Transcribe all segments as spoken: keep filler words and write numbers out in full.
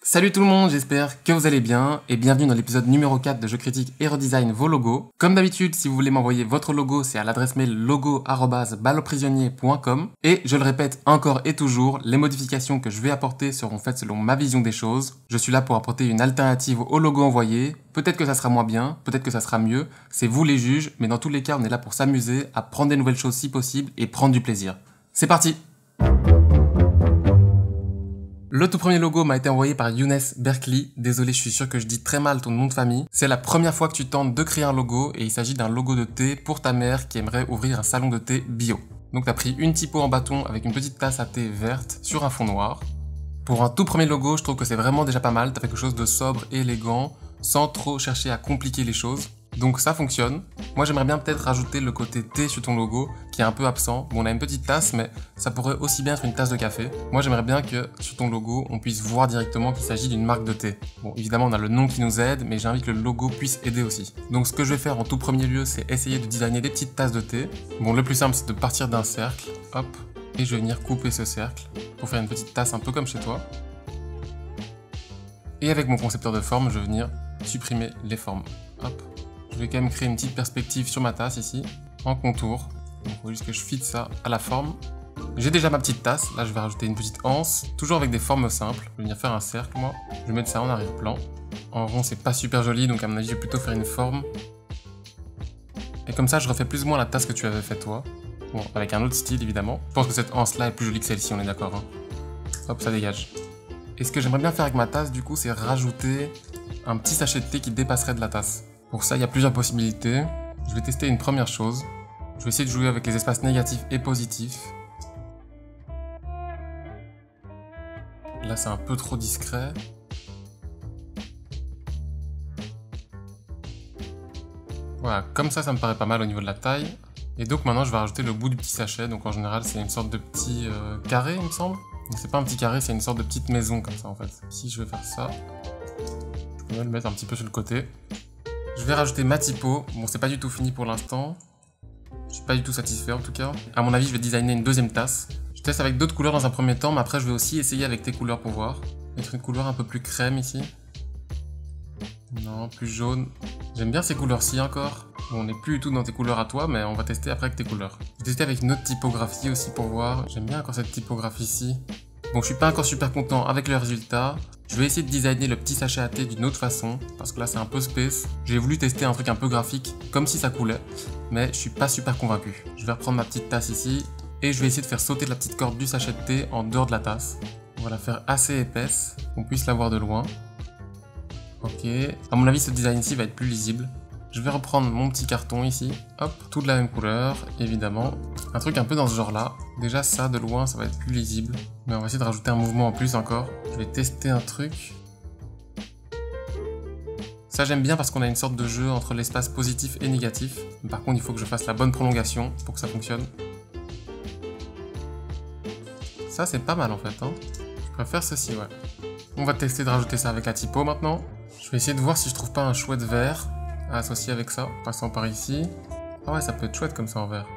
Salut tout le monde, j'espère que vous allez bien et bienvenue dans l'épisode numéro quatre de Je critique et redesign vos logos. Comme d'habitude, si vous voulez m'envoyer votre logo, c'est à l'adresse mail logo arobase balloprisonnier point com. Et je le répète encore et toujours, les modifications que je vais apporter seront faites selon ma vision des choses. Je suis là pour apporter une alternative au logo envoyé. Peut-être que ça sera moins bien, peut-être que ça sera mieux, c'est vous les juges, mais dans tous les cas, on est là pour s'amuser, à prendre des nouvelles choses si possible et prendre du plaisir. C'est parti! Le tout premier logo m'a été envoyé par Younes Berkeley. Désolé, je suis sûr que je dis très mal ton nom de famille. C'est la première fois que tu tentes de créer un logo et il s'agit d'un logo de thé pour ta mère qui aimerait ouvrir un salon de thé bio. Donc tu as pris une typo en bâton avec une petite tasse à thé verte sur un fond noir. Pour un tout premier logo, je trouve que c'est vraiment déjà pas mal. Tu as fait quelque chose de sobre et élégant sans trop chercher à compliquer les choses. Donc ça fonctionne. Moi j'aimerais bien peut-être rajouter le côté thé sur ton logo qui est un peu absent. Bon, on a une petite tasse mais ça pourrait aussi bien être une tasse de café. Moi j'aimerais bien que sur ton logo on puisse voir directement qu'il s'agit d'une marque de thé. Bon, évidemment on a le nom qui nous aide mais j'ai envie que le logo puisse aider aussi. Donc ce que je vais faire en tout premier lieu c'est essayer de designer des petites tasses de thé. Bon, le plus simple c'est de partir d'un cercle, hop, et je vais venir couper ce cercle pour faire une petite tasse un peu comme chez toi. Et avec mon concepteur de forme je vais venir supprimer les formes, hop. Je vais quand même créer une petite perspective sur ma tasse ici, en contour. Donc il faut juste que je fitte ça à la forme. J'ai déjà ma petite tasse, là je vais rajouter une petite anse, toujours avec des formes simples. Je vais venir faire un cercle moi, je vais mettre ça en arrière-plan. En rond c'est pas super joli, donc à mon avis je vais plutôt faire une forme. Et comme ça je refais plus ou moins la tasse que tu avais fait toi. Bon, avec un autre style évidemment. Je pense que cette anse là est plus jolie que celle-ci, on est d'accord, hein. Hop, ça dégage. Et ce que j'aimerais bien faire avec ma tasse du coup c'est rajouter un petit sachet de thé qui dépasserait de la tasse. Pour ça, il y a plusieurs possibilités. Je vais tester une première chose. Je vais essayer de jouer avec les espaces négatifs et positifs. Là, c'est un peu trop discret. Voilà, comme ça, ça me paraît pas mal au niveau de la taille. Et donc maintenant, je vais rajouter le bout du petit sachet. Donc en général, c'est une sorte de petit euh, carré, il me semble. C'est pas un petit carré, c'est une sorte de petite maison comme ça en fait. Ici, je vais faire ça. Je peux le mettre un petit peu sur le côté. Je vais rajouter ma typo. Bon, c'est pas du tout fini pour l'instant. Je suis pas du tout satisfait en tout cas. À mon avis, je vais designer une deuxième tasse. Je teste avec d'autres couleurs dans un premier temps, mais après, je vais aussi essayer avec tes couleurs pour voir. Mettre une couleur un peu plus crème ici. Non, plus jaune. J'aime bien ces couleurs-ci encore. Bon, on n'est plus du tout dans tes couleurs à toi, mais on va tester après avec tes couleurs. Je vais tester avec une autre typographie aussi pour voir. J'aime bien encore cette typographie-ci. Bon, je suis pas encore super content avec le résultat. Je vais essayer de designer le petit sachet à thé d'une autre façon, parce que là c'est un peu space. J'ai voulu tester un truc un peu graphique, comme si ça coulait, mais je suis pas super convaincu. Je vais reprendre ma petite tasse ici, et je vais essayer de faire sauter la petite corde du sachet de thé en dehors de la tasse. On va la faire assez épaisse, qu'on puisse la voir de loin. Ok, à mon avis ce design ici va être plus lisible. Je vais reprendre mon petit carton ici, hop, tout de la même couleur, évidemment. Un truc un peu dans ce genre-là. Déjà ça, de loin, ça va être plus lisible. Mais on va essayer de rajouter un mouvement en plus encore. Je vais tester un truc. Ça j'aime bien parce qu'on a une sorte de jeu entre l'espace positif et négatif. Par contre, il faut que je fasse la bonne prolongation pour que ça fonctionne. Ça c'est pas mal en fait, hein. Je préfère ceci, ouais. On va tester de rajouter ça avec la typo maintenant. Je vais essayer de voir si je trouve pas un chouette vert à associer avec ça, passant par ici. Ah ouais, ça peut être chouette comme ça en vert.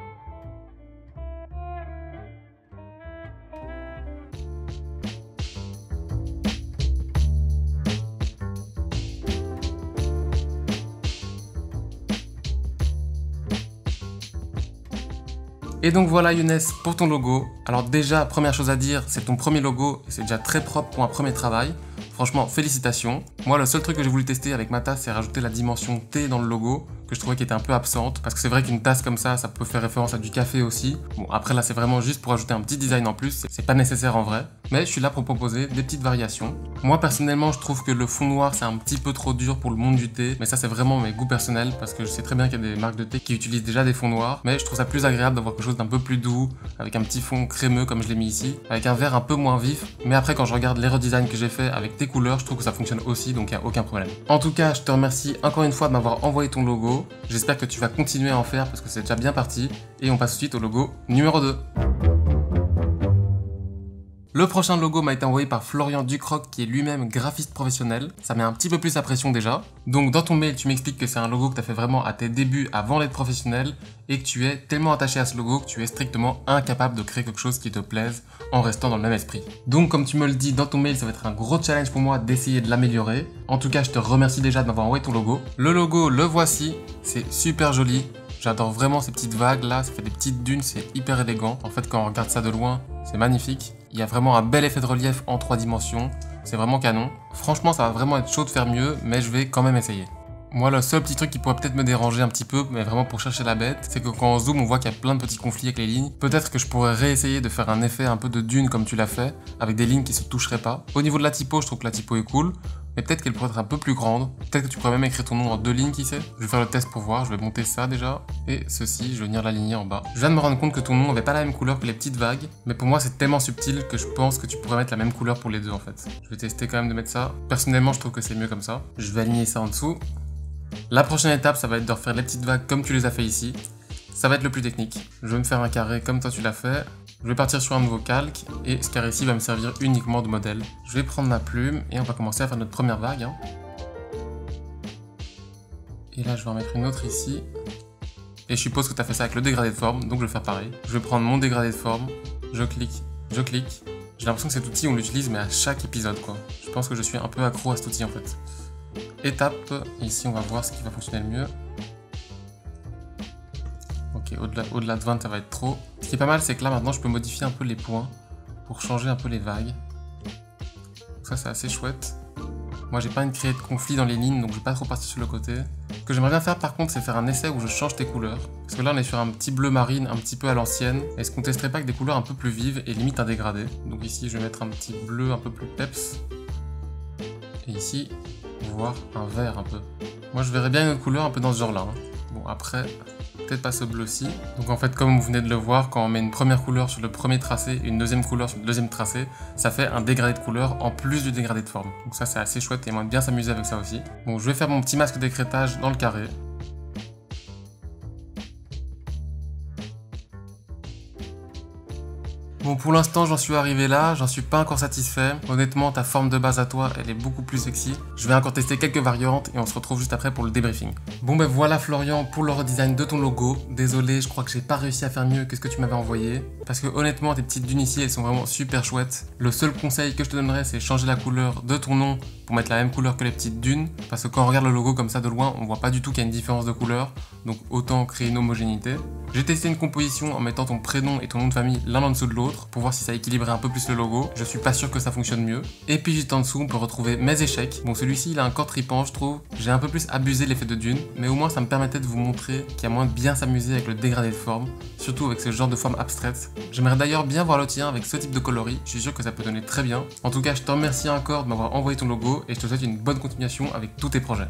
Et donc voilà Younes pour ton logo. Alors déjà, première chose à dire, c'est ton premier logo et c'est déjà très propre pour un premier travail. Franchement, félicitations. Moi, le seul truc que j'ai voulu tester avec ma tasse, c'est rajouter la dimension thé dans le logo, que je trouvais qui était un peu absente. Parce que c'est vrai qu'une tasse comme ça, ça peut faire référence à du café aussi. Bon, après là, c'est vraiment juste pour ajouter un petit design en plus. C'est pas nécessaire en vrai. Mais je suis là pour proposer des petites variations. Moi, personnellement, je trouve que le fond noir, c'est un petit peu trop dur pour le monde du thé. Mais ça, c'est vraiment mes goûts personnels. Parce que je sais très bien qu'il y a des marques de thé qui utilisent déjà des fonds noirs. Mais je trouve ça plus agréable d'avoir quelque chose d'un peu plus doux, avec un petit fond crémeux comme je l'ai mis ici, avec un vert un peu moins vif. Mais après, quand je regarde les redesigns que j'ai fait avec tes couleurs, je trouve que ça fonctionne aussi, donc il n'y a aucun problème. En tout cas, je te remercie encore une fois de m'avoir envoyé ton logo. J'espère que tu vas continuer à en faire parce que c'est déjà bien parti. Et on passe tout de suite au logo numéro deux. Le prochain logo m'a été envoyé par Florian Ducroc qui est lui-même graphiste professionnel. Ça met un petit peu plus la pression déjà. Donc dans ton mail, tu m'expliques que c'est un logo que tu as fait vraiment à tes débuts avant d'être professionnel et que tu es tellement attaché à ce logo que tu es strictement incapable de créer quelque chose qui te plaise en restant dans le même esprit. Donc comme tu me le dis dans ton mail, ça va être un gros challenge pour moi d'essayer de l'améliorer. En tout cas, je te remercie déjà de m'avoir envoyé ton logo. Le logo, le voici, c'est super joli. J'adore vraiment ces petites vagues là, ça fait des petites dunes, c'est hyper élégant. En fait, quand on regarde ça de loin, c'est magnifique. Il y a vraiment un bel effet de relief en trois dimensions, c'est vraiment canon. Franchement, ça va vraiment être chaud de faire mieux, mais je vais quand même essayer. Moi, le seul petit truc qui pourrait peut-être me déranger un petit peu, mais vraiment pour chercher la bête, c'est que quand on zoome, on voit qu'il y a plein de petits conflits avec les lignes. Peut-être que je pourrais réessayer de faire un effet un peu de dune comme tu l'as fait, avec des lignes qui se toucheraient pas. Au niveau de la typo, je trouve que la typo est cool, mais peut-être qu'elle pourrait être un peu plus grande. Peut-être que tu pourrais même écrire ton nom en deux lignes, qui sait. Je vais faire le test pour voir, je vais monter ça déjà. Et ceci, je vais venir l'aligner en bas. Je viens de me rendre compte que ton nom n'avait pas la même couleur que les petites vagues, mais pour moi c'est tellement subtil que je pense que tu pourrais mettre la même couleur pour les deux en fait. Je vais tester quand même de mettre ça. Personnellement, je trouve que c'est mieux comme ça. Je vais aligner ça en dessous. La prochaine étape, ça va être de refaire les petites vagues comme tu les as fait ici. Ça va être le plus technique. Je vais me faire un carré comme toi tu l'as fait. Je vais partir sur un nouveau calque et ce carré-ci va me servir uniquement de modèle. Je vais prendre ma plume et on va commencer à faire notre première vague. Hein. Et là, je vais en mettre une autre ici. Et je suppose que tu as fait ça avec le dégradé de forme, donc je vais faire pareil. Je vais prendre mon dégradé de forme, je clique, je clique. J'ai l'impression que cet outil, on l'utilise mais à chaque épisode quoi. Je pense que je suis un peu accro à cet outil en fait. Étape, ici on va voir ce qui va fonctionner le mieux. Ok, au-delà au-delà de vingt, ça va être trop. Ce qui est pas mal, c'est que là maintenant je peux modifier un peu les points pour changer un peu les vagues. Donc ça c'est assez chouette. Moi j'ai pas envie de créer de conflit dans les lignes, donc je vais pas trop partir sur le côté. Ce que j'aimerais bien faire par contre, c'est faire un essai où je change tes couleurs. Parce que là on est sur un petit bleu marine un petit peu à l'ancienne. Est-ce qu'on testerait pas avec des couleurs un peu plus vives et limite un dégradé? Donc ici je vais mettre un petit bleu un peu plus peps. Et ici, voir un vert un peu. Moi je verrais bien une autre couleur un peu dans ce genre là. Hein. Bon après, peut-être pas ce bleu-ci. Donc en fait comme vous venez de le voir, quand on met une première couleur sur le premier tracé et une deuxième couleur sur le deuxième tracé, ça fait un dégradé de couleur en plus du dégradé de forme. Donc ça c'est assez chouette et on va bien s'amuser avec ça aussi. Bon, je vais faire mon petit masque d'écrêtage dans le carré. Bon, pour l'instant, j'en suis arrivé là, j'en suis pas encore satisfait. Honnêtement, ta forme de base à toi, elle est beaucoup plus sexy. Je vais encore tester quelques variantes et on se retrouve juste après pour le débriefing. Bon ben voilà Florian pour le redesign de ton logo. Désolé, je crois que j'ai pas réussi à faire mieux que ce que tu m'avais envoyé. Parce que honnêtement, tes petites dunes ici, elles sont vraiment super chouettes. Le seul conseil que je te donnerais, c'est changer la couleur de ton nom pour mettre la même couleur que les petites dunes. Parce que quand on regarde le logo comme ça de loin, on voit pas du tout qu'il y a une différence de couleur. Donc autant créer une homogénéité. J'ai testé une composition en mettant ton prénom et ton nom de famille l'un en dessous de l'autre pour voir si ça équilibrait un peu plus le logo. Je suis pas sûr que ça fonctionne mieux. Et puis juste en dessous, on peut retrouver mes échecs. Bon, celui-ci, il a un corps tripant, je trouve. J'ai un peu plus abusé l'effet de dune, mais au moins ça me permettait de vous montrer qu'il y a moyen de bien s'amuser avec le dégradé de forme, surtout avec ce genre de forme abstraite. J'aimerais d'ailleurs bien voir le tien avec ce type de coloris. Je suis sûr que ça peut donner très bien. En tout cas, je te remercie encore de m'avoir envoyé ton logo et je te souhaite une bonne continuation avec tous tes projets.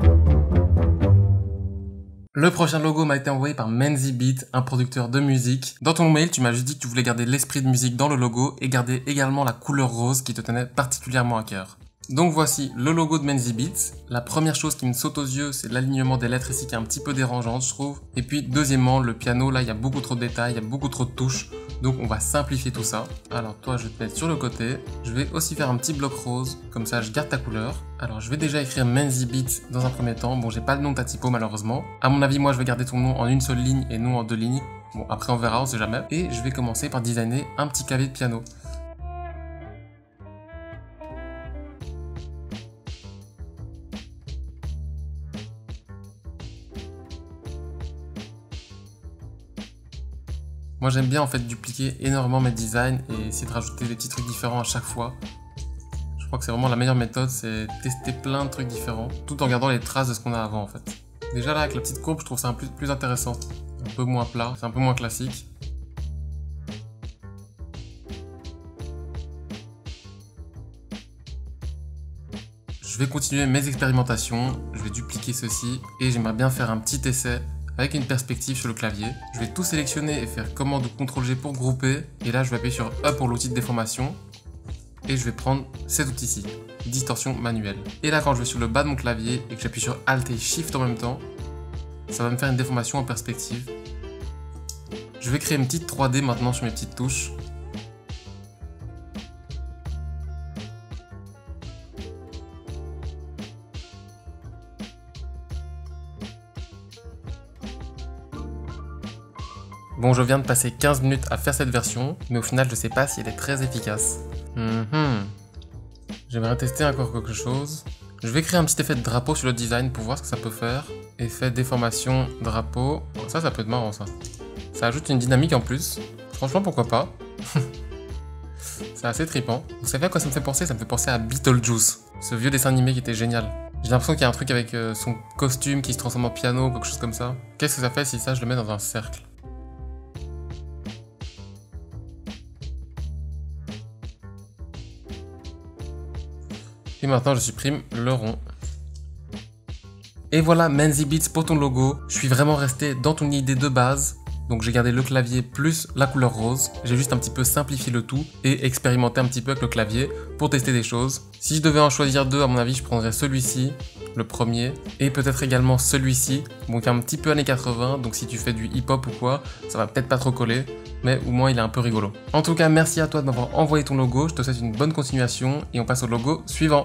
Le prochain logo m'a été envoyé par Menzi Beat, un producteur de musique. Dans ton mail, tu m'as juste dit que tu voulais garder l'esprit de musique dans le logo et garder également la couleur rose qui te tenait particulièrement à cœur. Donc voici le logo de Menzi Beat. La première chose qui me saute aux yeux, c'est l'alignement des lettres ici qui est un petit peu dérangeante, je trouve. Et puis deuxièmement, le piano, là, il y a beaucoup trop de détails, il y a beaucoup trop de touches. Donc on va simplifier tout ça. Alors toi, je vais te mettre sur le côté. Je vais aussi faire un petit bloc rose, comme ça je garde ta couleur. Alors je vais déjà écrire Menzi Beat dans un premier temps. Bon, j'ai pas le nom de ta typo malheureusement. À mon avis, moi je vais garder ton nom en une seule ligne et non en deux lignes. Bon, après on verra, on sait jamais. Et je vais commencer par designer un petit clavier de piano. Moi j'aime bien en fait dupliquer énormément mes designs et essayer de rajouter des petits trucs différents à chaque fois. Je crois que c'est vraiment la meilleure méthode, c'est tester plein de trucs différents, tout en gardant les traces de ce qu'on a avant en fait. Déjà là avec la petite courbe, je trouve ça un peu plus intéressant. Un peu moins plat, c'est un peu moins classique. Je vais continuer mes expérimentations, je vais dupliquer ceci et j'aimerais bien faire un petit essai avec une perspective sur le clavier. Je vais tout sélectionner et faire commande ou contrôle G pour grouper. Et là, je vais appuyer sur E pour l'outil de déformation. Et je vais prendre cet outil-ci, distorsion manuelle. Et là, quand je vais sur le bas de mon clavier et que j'appuie sur Alt et Shift en même temps, ça va me faire une déformation en perspective. Je vais créer une petite trois D maintenant sur mes petites touches. Bon, je viens de passer quinze minutes à faire cette version, mais au final, je sais pas si elle est très efficace. Mm-hmm. J'aimerais tester encore quelque chose. Je vais créer un petit effet de drapeau sur le design pour voir ce que ça peut faire. Effet déformation drapeau. Ça, ça peut être marrant, ça. Ça ajoute une dynamique en plus. Franchement, pourquoi pas. C'est assez trippant. Vous savez à quoi ça me fait penser? Ça me fait penser à Beetlejuice, ce vieux dessin animé qui était génial. J'ai l'impression qu'il y a un truc avec euh, son costume qui se transforme en piano ou quelque chose comme ça. Qu'est-ce que ça fait si ça, je le mets dans un cercle? Et maintenant, je supprime le rond. Et voilà, Manzy Beats pour ton logo. Je suis vraiment resté dans ton idée de base. Donc j'ai gardé le clavier plus la couleur rose. J'ai juste un petit peu simplifié le tout et expérimenté un petit peu avec le clavier pour tester des choses. Si je devais en choisir deux, à mon avis, je prendrais celui-ci, le premier, et peut-être également celui-ci. Bon, qui est un petit peu années quatre-vingts, donc si tu fais du hip-hop ou quoi, ça va peut-être pas trop coller, mais au moins il est un peu rigolo. En tout cas, merci à toi de m'avoir envoyé ton logo. Je te souhaite une bonne continuation et on passe au logo suivant.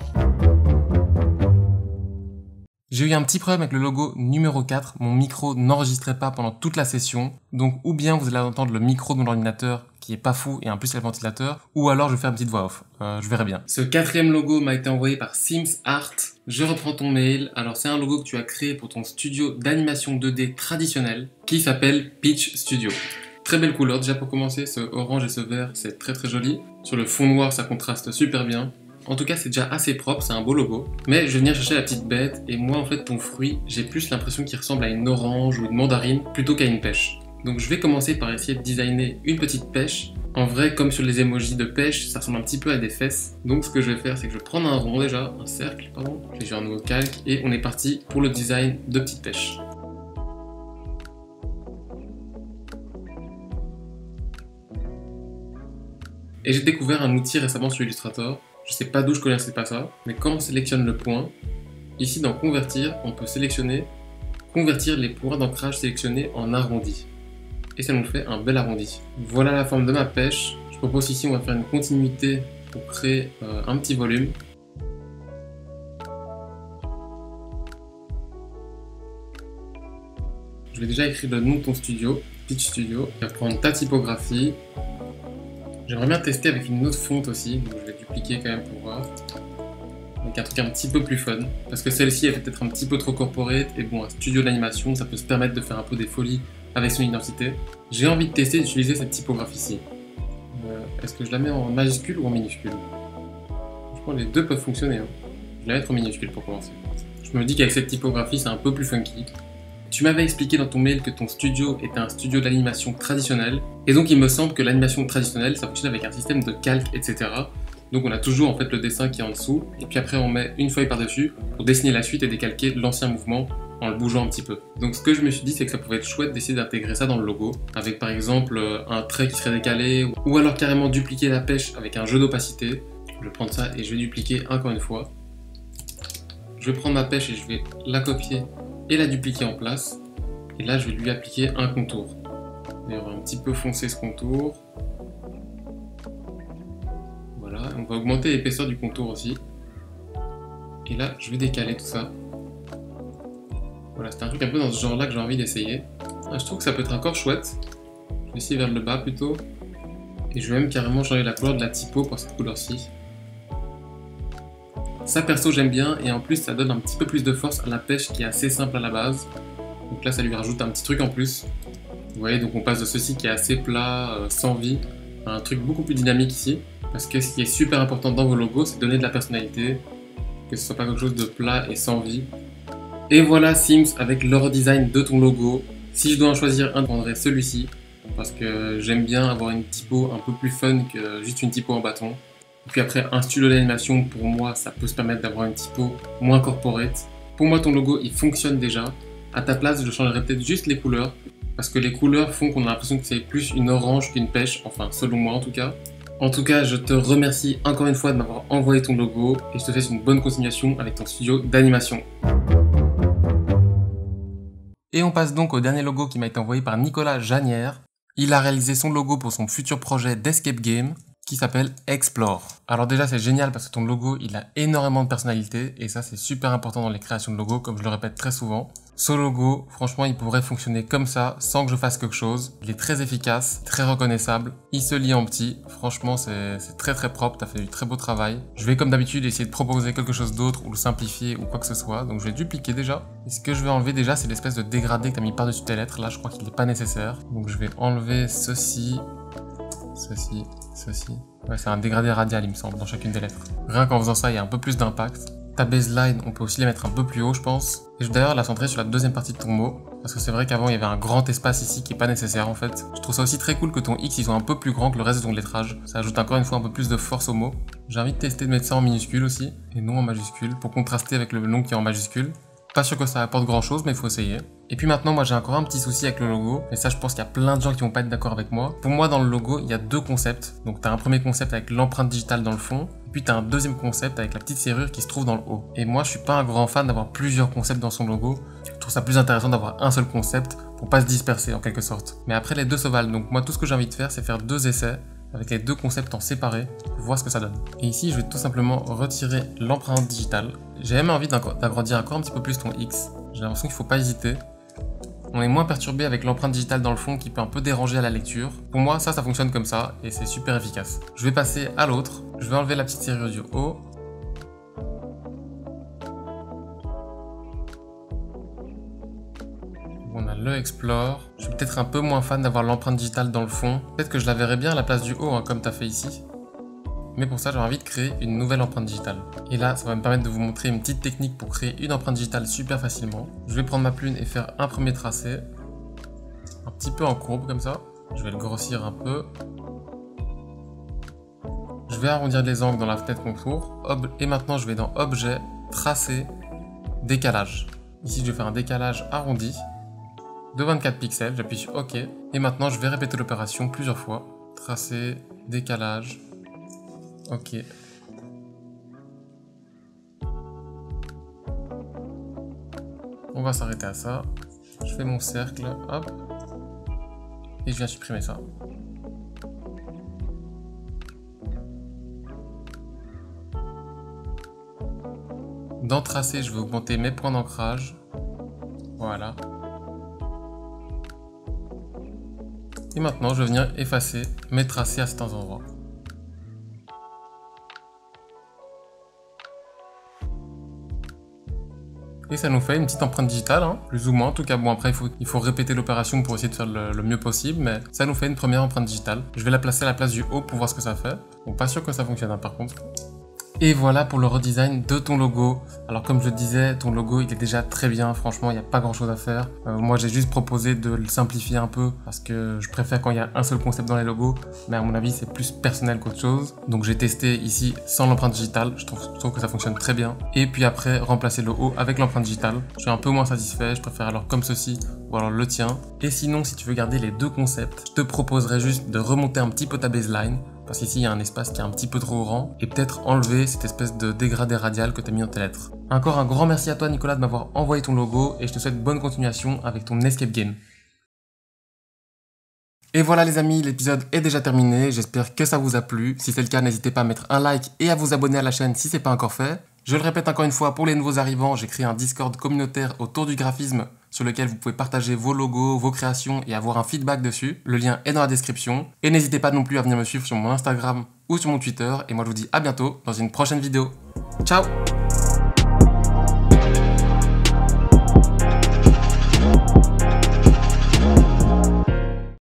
J'ai eu un petit problème avec le logo numéro quatre, mon micro n'enregistrait pas pendant toute la session, donc ou bien vous allez entendre le micro de mon ordinateur qui est pas fou et en plus il y a le ventilateur, ou alors je vais faire une petite voix off, euh, je verrai bien. Ce quatrième logo m'a été envoyé par Sims Art, je reprends ton mail, alors c'est un logo que tu as créé pour ton studio d'animation deux D traditionnel qui s'appelle Peach Studio. Très belle couleur, déjà pour commencer, ce orange et ce vert c'est très très joli, sur le fond noir ça contraste super bien. En tout cas, c'est déjà assez propre, c'est un beau logo. Mais je vais venir chercher la petite bête, et moi, en fait, ton fruit, j'ai plus l'impression qu'il ressemble à une orange ou une mandarine plutôt qu'à une pêche. Donc je vais commencer par essayer de designer une petite pêche. En vrai, comme sur les emojis de pêche, ça ressemble un petit peu à des fesses. Donc ce que je vais faire, c'est que je vais prendre un rond déjà, un cercle, pardon. Je vais faire un nouveau calque, et on est parti pour le design de petite pêche. Et j'ai découvert un outil récemment sur Illustrator. Je sais pas d'où je connaissais pas ça, mais quand on sélectionne le point, ici dans convertir, on peut sélectionner, convertir les points d'ancrage sélectionnés en arrondi. Et ça nous fait un bel arrondi. Voilà la forme de ma pêche. Je propose ici, on va faire une continuité pour créer euh, un petit volume. Je vais déjà écrire le nom de ton studio, Peach Studio. Je vais prendre ta typographie. J'aimerais bien tester avec une autre fonte aussi, donc je vais dupliquer quand même pour voir. Donc un truc un petit peu plus fun, parce que celle-ci elle est peut-être un petit peu trop corporate, et bon, un studio d'animation, ça peut se permettre de faire un peu des folies avec son identité. J'ai envie de tester d'utiliser cette typographie-ci. Euh, Est-ce que je la mets en majuscule ou en minuscule? Je pense que les deux peuvent fonctionner. Hein. Je vais la mettre en minuscule pour commencer. Je me dis qu'avec cette typographie, c'est un peu plus funky. Tu m'avais expliqué dans ton mail que ton studio était un studio d'animation traditionnel, et donc il me semble que l'animation traditionnelle, ça fonctionne avec un système de calque, et cetera. Donc on a toujours en fait le dessin qui est en dessous, et puis après on met une feuille par-dessus pour dessiner la suite et décalquer l'ancien mouvement en le bougeant un petit peu. Donc ce que je me suis dit, c'est que ça pouvait être chouette d'essayer d'intégrer ça dans le logo, avec par exemple un trait qui serait décalé, ou alors carrément dupliquer la pêche avec un jeu d'opacité. Je vais prendre ça et je vais dupliquer encore une fois. Je vais prendre ma pêche et je vais la copier et la dupliquer en place, et là je vais lui appliquer un contour. D'ailleurs, on va un petit peu foncer ce contour. Voilà, on va augmenter l'épaisseur du contour aussi. Et là, je vais décaler tout ça. Voilà, c'est un truc un peu dans ce genre-là que j'ai envie d'essayer. Ah, je trouve que ça peut être encore chouette. Je vais essayer vers le bas plutôt. Et je vais même carrément changer la couleur de la typo pour cette couleur-ci. Ça perso j'aime bien, et en plus ça donne un petit peu plus de force à la pêche qui est assez simple à la base. Donc là ça lui rajoute un petit truc en plus. Vous voyez, donc on passe de ceci qui est assez plat, euh, sans vie, à un truc beaucoup plus dynamique ici. Parce que ce qui est super important dans vos logos, c'est de donner de la personnalité, que ce soit pas quelque chose de plat et sans vie. Et voilà Sims avec le redesign de ton logo. Si je dois en choisir un, je prendrais celui-ci, parce que j'aime bien avoir une typo un peu plus fun que juste une typo en bâton. Et puis après, un studio d'animation, pour moi, ça peut se permettre d'avoir une typo moins corporate. Pour moi, ton logo, il fonctionne déjà. À ta place, je changerais peut-être juste les couleurs, parce que les couleurs font qu'on a l'impression que c'est plus une orange qu'une pêche, enfin, selon moi en tout cas. En tout cas, je te remercie encore une fois de m'avoir envoyé ton logo, et je te souhaite une bonne continuation avec ton studio d'animation. Et on passe donc au dernier logo qui m'a été envoyé par Nicolas Janière. Il a réalisé son logo pour son futur projet d'escape game, qui s'appelle Explore. Alors déjà c'est génial parce que ton logo il a énormément de personnalité et ça c'est super important dans les créations de logos comme je le répète très souvent. Ce logo, franchement il pourrait fonctionner comme ça sans que je fasse quelque chose. Il est très efficace, très reconnaissable, il se lit en petit, franchement c'est très très propre, t'as fait du très beau travail. Je vais comme d'habitude essayer de proposer quelque chose d'autre ou le simplifier ou quoi que ce soit, donc je vais dupliquer déjà. Et ce que je vais enlever déjà c'est l'espèce de dégradé que t'as mis par-dessus tes lettres, là je crois qu'il n'est pas nécessaire. Donc je vais enlever ceci, ceci, ceci. Ouais, c'est un dégradé radial, il me semble, dans chacune des lettres. Rien qu'en faisant ça, il y a un peu plus d'impact. Ta baseline, on peut aussi les mettre un peu plus haut, je pense. Et je vais d'ailleurs la centrer sur la deuxième partie de ton mot. Parce que c'est vrai qu'avant, il y avait un grand espace ici qui est pas nécessaire, en fait. Je trouve ça aussi très cool que ton X, il soit un peu plus grand que le reste de ton lettrage. Ça ajoute encore une fois un peu plus de force au mot. J'ai envie de tester de mettre ça en minuscule aussi, et non en majuscule, pour contraster avec le nom qui est en majuscule. Pas sûr que ça apporte grand chose, mais il faut essayer. Et puis maintenant, moi j'ai encore un petit souci avec le logo, et ça je pense qu'il y a plein de gens qui vont pas être d'accord avec moi. Pour moi, dans le logo, il y a deux concepts. Donc t'as un premier concept avec l'empreinte digitale dans le fond, et puis t'as un deuxième concept avec la petite serrure qui se trouve dans le haut. Et moi je suis pas un grand fan d'avoir plusieurs concepts dans son logo. Je trouve ça plus intéressant d'avoir un seul concept pour pas se disperser en quelque sorte. Mais après les deux se valent, donc moi tout ce que j'ai envie de faire c'est faire deux essais avec les deux concepts en séparé pour voir ce que ça donne. Et ici je vais tout simplement retirer l'empreinte digitale. J'ai même envie d'agrandir encore un petit peu plus ton X. J'ai l'impression qu'il faut pas hésiter. On est moins perturbé avec l'empreinte digitale dans le fond qui peut un peu déranger à la lecture. Pour moi, ça, ça fonctionne comme ça et c'est super efficace. Je vais passer à l'autre. Je vais enlever la petite serrure du haut. On a le Explore. Je suis peut-être un peu moins fan d'avoir l'empreinte digitale dans le fond. Peut-être que je la verrais bien à la place du haut, hein, comme tu as fait ici. Mais pour ça, j'ai envie de créer une nouvelle empreinte digitale. Et là, ça va me permettre de vous montrer une petite technique pour créer une empreinte digitale super facilement. Je vais prendre ma plume et faire un premier tracé. Un petit peu en courbe comme ça. Je vais le grossir un peu. Je vais arrondir les angles dans la fenêtre contour. Et maintenant, je vais dans Objet, Tracé, Décalage. Ici, je vais faire un décalage arrondi de vingt-quatre pixels. J'appuie sur OK. Et maintenant, je vais répéter l'opération plusieurs fois. Tracé, décalage. Ok. On va s'arrêter à ça. Je fais mon cercle, hop. Et je viens supprimer ça. Dans Tracé, je vais augmenter mes points d'ancrage. Voilà. Et maintenant, je vais venir effacer mes tracés à certains endroits. Et ça nous fait une petite empreinte digitale, hein, plus ou moins. En tout cas, bon, après, il faut, il faut répéter l'opération pour essayer de faire le, le mieux possible, mais ça nous fait une première empreinte digitale. Je vais la placer à la place du haut pour voir ce que ça fait. Bon, pas sûr que ça fonctionne, hein, par contre. Et voilà pour le redesign de ton logo. Alors comme je le disais, ton logo il est déjà très bien, franchement il n'y a pas grand chose à faire. Euh, moi j'ai juste proposé de le simplifier un peu parce que je préfère quand il y a un seul concept dans les logos, mais à mon avis c'est plus personnel qu'autre chose. Donc j'ai testé ici sans l'empreinte digitale, je trouve, je trouve que ça fonctionne très bien. Et puis après remplacer le haut avec l'empreinte digitale. Je suis un peu moins satisfait, je préfère alors comme ceci ou alors le tien. Et sinon si tu veux garder les deux concepts, je te proposerais juste de remonter un petit peu ta baseline. Parce qu'ici, il y a un espace qui est un petit peu trop grand. Et peut-être enlever cette espèce de dégradé radial que tu as mis dans tes lettres. Encore un grand merci à toi, Nicolas, de m'avoir envoyé ton logo. Et je te souhaite bonne continuation avec ton escape game. Et voilà les amis, l'épisode est déjà terminé. J'espère que ça vous a plu. Si c'est le cas, n'hésitez pas à mettre un like et à vous abonner à la chaîne si c'est pas encore fait. Je le répète encore une fois, pour les nouveaux arrivants, j'ai créé un Discord communautaire autour du graphisme sur lequel vous pouvez partager vos logos, vos créations et avoir un feedback dessus. Le lien est dans la description. Et n'hésitez pas non plus à venir me suivre sur mon Instagram ou sur mon Twitter. Et moi je vous dis à bientôt dans une prochaine vidéo. Ciao!